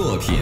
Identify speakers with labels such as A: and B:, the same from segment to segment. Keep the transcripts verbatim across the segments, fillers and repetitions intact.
A: 作品。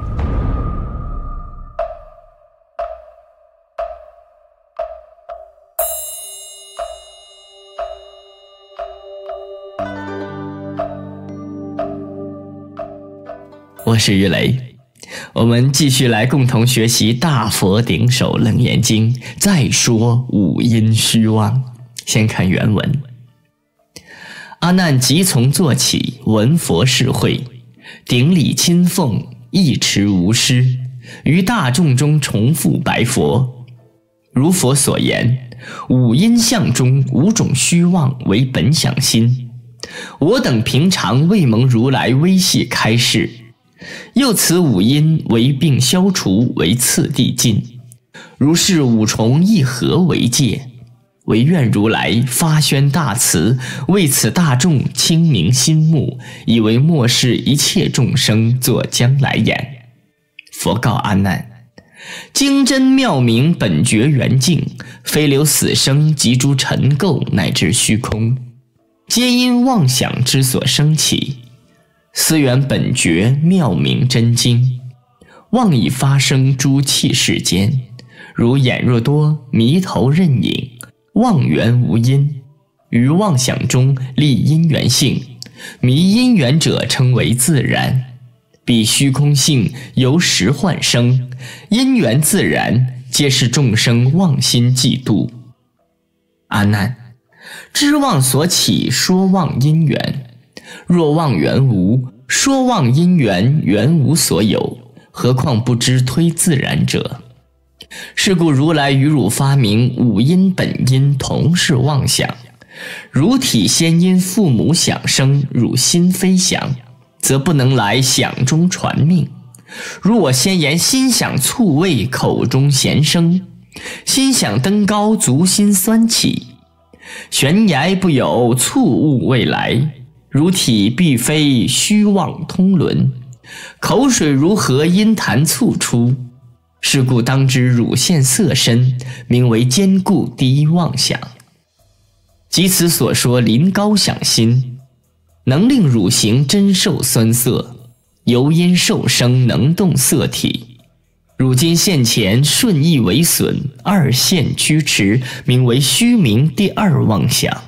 B: 我是于雷，我们继续来共同学习《大佛顶首楞严经》，再说五阴虚妄。先看原文。阿难即从坐起，闻佛事会，顶礼亲奉，一持无失，于大众中重复白佛：如佛所言，五阴相中五种虚妄为本想心，我等平常未蒙如来微细开示，又此五阴为病消除为次第尽，如是五重一合为界，唯愿如来发宣大慈，为此大众清明心目，以为末世一切众生作将来眼。佛告阿难：经真妙明本觉圆净，非留死生及诸尘垢乃至虚空，皆因妄想之所生起。思源本觉妙明真经，妄以发生诸器世间，如眼若多，迷头任影，妄缘无因，于妄想中立因缘性，迷因缘者称为自然。彼虚空性由实幻生，因缘自然，皆是众生妄心嫉妒。阿难，知妄所起，说妄因缘。若妄缘无，说妄因缘原无所有，何况不知推自然者？是故如来于汝发明五阴本因同是妄想，汝体先因父母想生，汝心非想，则不能来想中传命。如我先言心想醋味，口中咸生，心想登高，足心酸起，悬崖不有醋物未来，汝体必非虚妄通轮，口水如何因痰促出？是故当知汝现色身，名为坚固第一妄想。即此所说临高想心，能令汝行真受酸涩，由因受生能动色体。汝今现前顺意为损，二现驱驰，名为虚名第二妄想。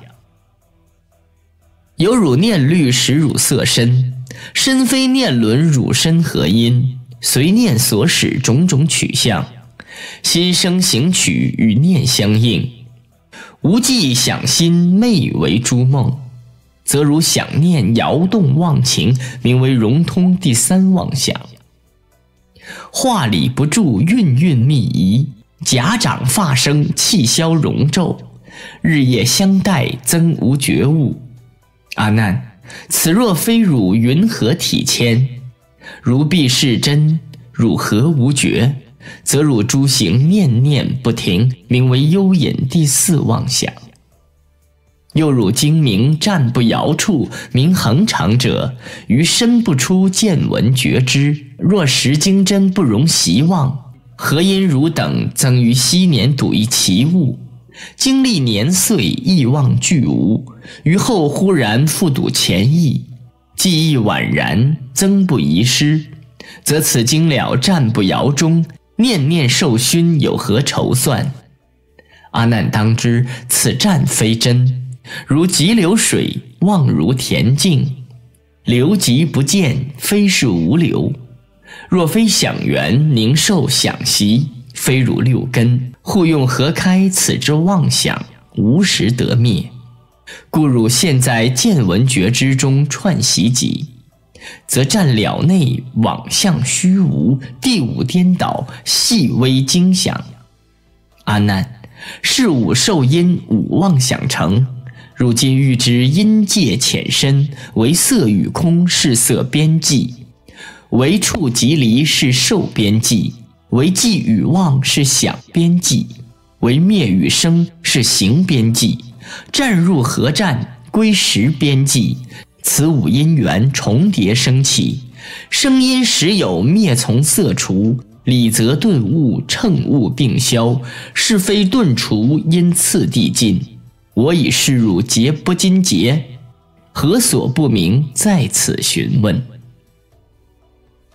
B: 有汝念虑使汝色身，身非念轮，汝身何因？随念所使种种取向，心生行取与念相应。无记想心昧为诸梦，则如想念摇动妄情，名为融通第三妄想。话理不住，韵韵密仪，甲长发生，气消容皱，日夜相待，增无觉悟。阿难，此若非汝云何体谦？如必是真，汝何无觉？则汝诸行念念不停，名为幽隐第四妄想。又汝精明暂不摇处，名恒常者，于身不出见闻觉知。若实经真不容习妄，何因汝等曾于昔年睹一奇物，经历年岁忆忘俱无，于后忽然复睹前意，记忆宛然，曾不遗失，则此经了暂不摇中，念念受熏，有何筹算？阿难当知，此暂非真，如急流水，望如恬静，流即不见，非是无流。若非想缘凝受想习，非汝六根互用合开，此之妄想无时得灭。故汝现在见闻觉知中串习己，则占了内妄向虚无，第五颠倒，细微惊响。阿难，是五受因五妄想成，如今欲知因界浅深，为色与空是色边际，为处即离是受边际，为寂与妄是想边际，为灭与生是行边际，战入合战归识边际。此五因缘重叠生起，声音时有，灭从色除，理则顿悟，乘悟并消，是非顿除，因次第尽。我以示汝劫不今劫，何所不明？在此询问。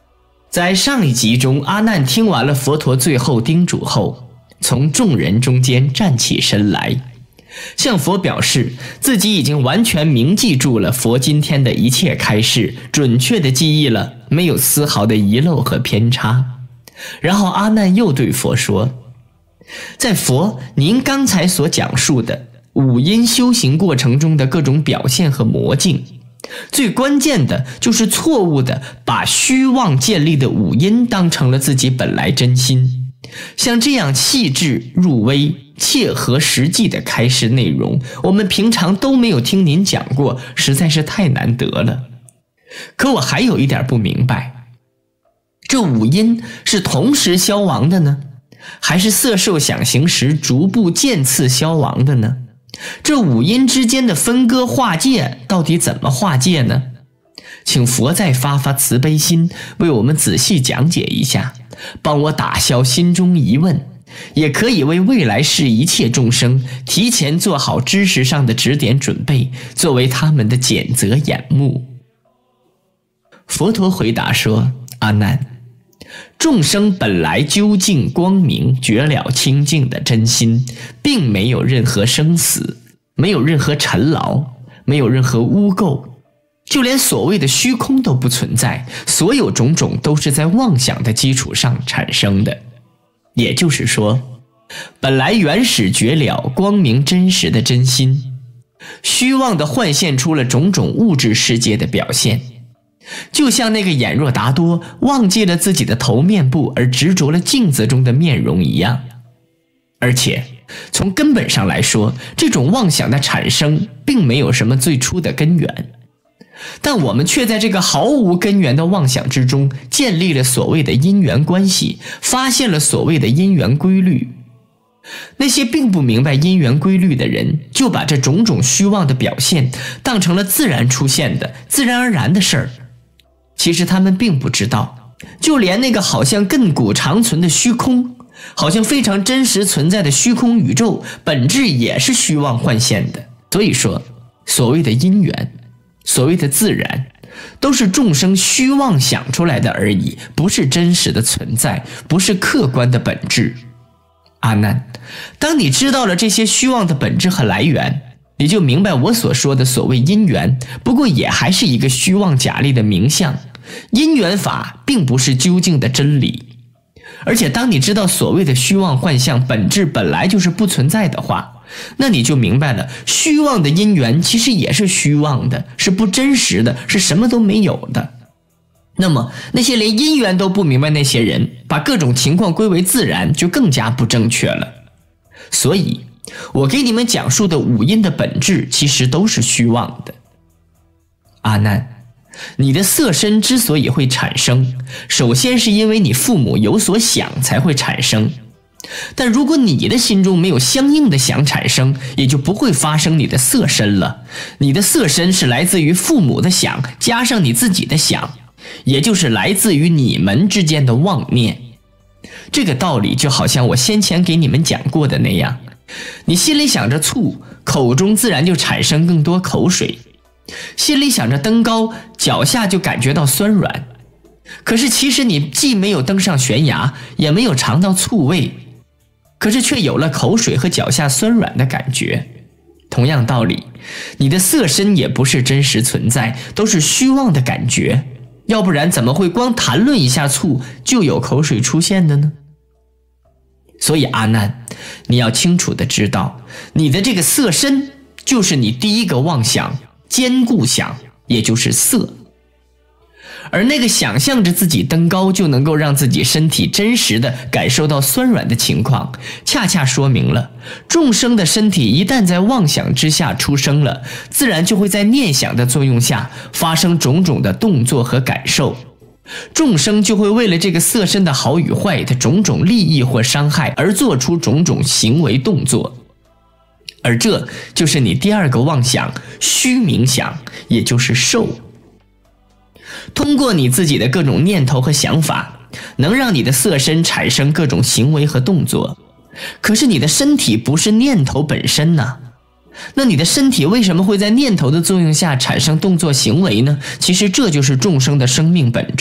B: 在上一集中，阿难听完了佛陀最后叮嘱后，从众人中间站起身来，向佛表示自己已经完全铭记住了佛今天的一切开示，准确地记忆了，没有丝毫的遗漏和偏差。然后阿难又对佛说，在佛您刚才所讲述的五阴修行过程中的各种表现和魔境，最关键的就是错误的把虚妄建立的五阴当成了自己本来真心。像这样细致入微、切合实际的开示内容，我们平常都没有听您讲过，实在是太难得了。可我还有一点不明白，这五阴是同时消亡的呢，还是色受想行识逐步渐次消亡的呢？这五阴之间的分割划界到底怎么划界呢？请佛再发发慈悲心，为我们仔细讲解一下，帮我打消心中疑问，也可以为未来世一切众生提前做好知识上的指点准备，作为他们的检责眼目。佛陀回答说，阿难，众生本来究竟光明绝了清净的真心，并没有任何生死，没有任何尘劳，没有任何污垢，就连所谓的虚空都不存在，所有种种都是在妄想的基础上产生的。也就是说，本来原始绝了光明真实的真心，虚妄地幻现出了种种物质世界的表现，就像那个眼若达多忘记了自己的头面部而执着了镜子中的面容一样。而且从根本上来说，这种妄想的产生并没有什么最初的根源，但我们却在这个毫无根源的妄想之中建立了所谓的因缘关系，发现了所谓的因缘规律。那些并不明白因缘规律的人，就把这种种虚妄的表现当成了自然出现的、自然而然的事儿。其实他们并不知道，就连那个好像亘古长存的虚空，好像非常真实存在的虚空宇宙，本质也是虚妄幻现的。所以说，所谓的因缘，所谓的自然，都是众生虚妄想出来的而已，不是真实的存在，不是客观的本质。阿难，当你知道了这些虚妄的本质和来源，你就明白我所说的所谓因缘，不过也还是一个虚妄假立的名相，因缘法并不是究竟的真理。而且当你知道所谓的虚妄幻象本质本来就是不存在的话，那你就明白了，虚妄的因缘其实也是虚妄的，是不真实的，是什么都没有的。那么那些连因缘都不明白那些人，把各种情况归为自然，就更加不正确了。所以我给你们讲述的五阴的本质其实都是虚妄的。阿难，你的色身之所以会产生，首先是因为你父母有所想才会产生，但如果你的心中没有相应的想产生，也就不会发生你的色身了。你的色身是来自于父母的想加上你自己的想，也就是来自于你们之间的妄念。这个道理就好像我先前给你们讲过的那样，你心里想着醋，口中自然就产生更多口水；心里想着登高，脚下就感觉到酸软。可是其实你既没有登上悬崖，也没有尝到醋味，可是却有了口水和脚下酸软的感觉。同样道理，你的色身也不是真实存在，都是虚妄的感觉，要不然怎么会光谈论一下醋就有口水出现的呢？所以阿难，你要清楚地知道，你的这个色身就是你第一个妄想，坚固想，也就是色。而那个想象着自己登高就能够让自己身体真实的感受到酸软的情况，恰恰说明了众生的身体一旦在妄想之下出生了，自然就会在念想的作用下发生种种的动作和感受，众生就会为了这个色身的好与坏的种种利益或伤害而做出种种行为动作。而这就是你第二个妄想，虚冥想，也就是受。通过你自己的各种念头和想法，能让你的色身产生各种行为和动作。可是你的身体不是念头本身呢？那你的身体为什么会在念头的作用下产生动作行为呢？其实这就是众生的生命本质，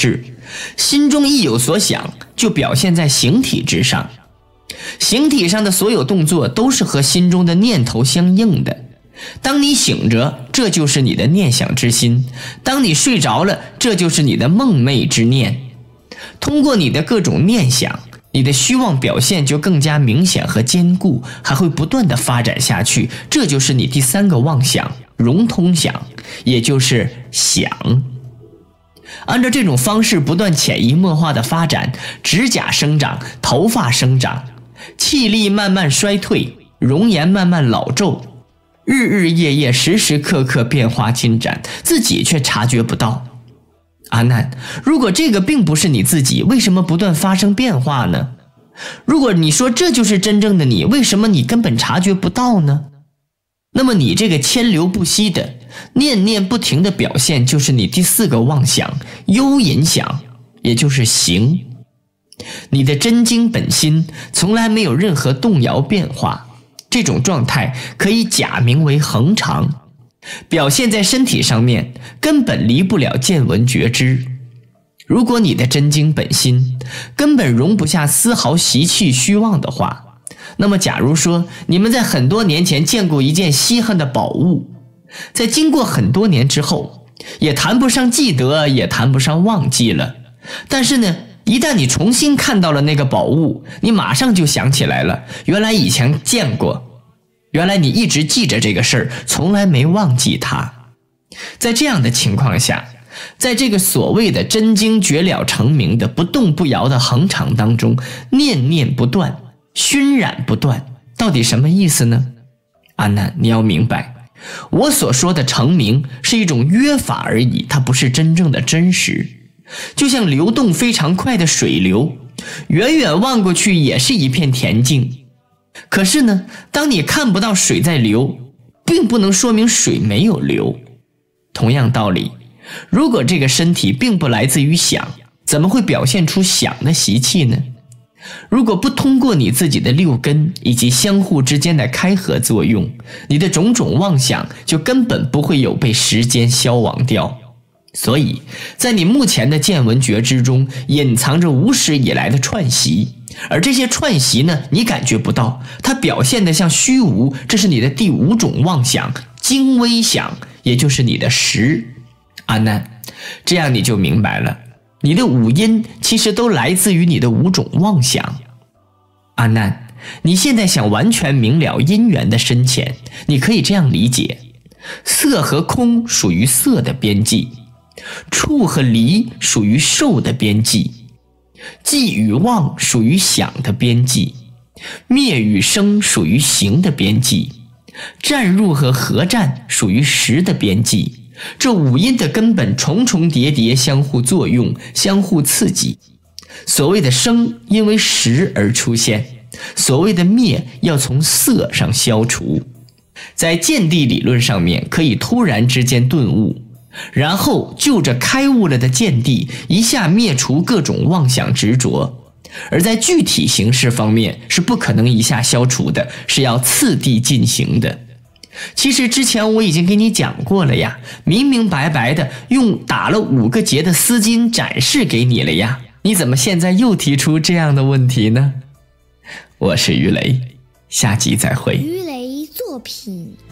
B: 心中一有所想，就表现在形体之上。形体上的所有动作都是和心中的念头相应的。当你醒着，这就是你的念想之心；当你睡着了，这就是你的梦寐之念。通过你的各种念想，你的虚妄表现就更加明显和坚固，还会不断的发展下去。这就是你第三个妄想，融通想，也就是想。按照这种方式不断潜移默化的发展，指甲生长，头发生长，气力慢慢衰退，容颜慢慢老皱，日日夜夜时时刻刻变化进展，自己却察觉不到。阿难，如果这个并不是你自己，为什么不断发生变化呢？如果你说这就是真正的你，为什么你根本察觉不到呢？那么你这个牵流不息的念念不停的表现，就是你第四个妄想，幽隐想，也就是行。你的真经本心从来没有任何动摇变化，这种状态可以假名为恒常，表现在身体上面，根本离不了见闻觉知。如果你的真经本心根本容不下丝毫习气虚妄的话，那么假如说你们在很多年前见过一件稀罕的宝物，在经过很多年之后，也谈不上记得，也谈不上忘记了，但是呢，一旦你重新看到了那个宝物，你马上就想起来了，原来以前见过，原来你一直记着这个事儿，从来没忘记它。在这样的情况下，在这个所谓的真经绝了成名的不动不摇的恒常当中，念念不断，熏染不断，到底什么意思呢？阿难，你要明白，我所说的成名是一种约法而已，它不是真正的真实。就像流动非常快的水流，远远望过去也是一片恬静，可是呢，当你看不到水在流，并不能说明水没有流。同样道理，如果这个身体并不来自于想，怎么会表现出想的习气呢？如果不通过你自己的六根以及相互之间的开合作用，你的种种妄想就根本不会有被时间消亡掉。所以在你目前的见闻觉知中，隐藏着无始以来的串习，而这些串习呢，你感觉不到，它表现得像虚无，这是你的第五种妄想，精微想，也就是你的识。阿难，这样你就明白了，你的五阴其实都来自于你的五种妄想。阿难，你现在想完全明了因缘的深浅，你可以这样理解：色和空属于色的边际，触和离属于受的边际，记与忘属于想的边际，灭与生属于行的边际，占入和合占属于识的边际。这五阴的根本重重叠叠，相互作用，相互刺激。所谓的生因为识而出现，所谓的灭要从色上消除。在见地理论上面，可以突然之间顿悟，然后就着开悟了的见地一下灭除各种妄想执着，而在具体形式方面是不可能一下消除的，是要次第进行的。其实之前我已经给你讲过了呀，明明白白的用打了五个结的丝巾展示给你了呀，你怎么现在又提出这样的问题呢？我是于雷，下集再会。
A: 于雷作品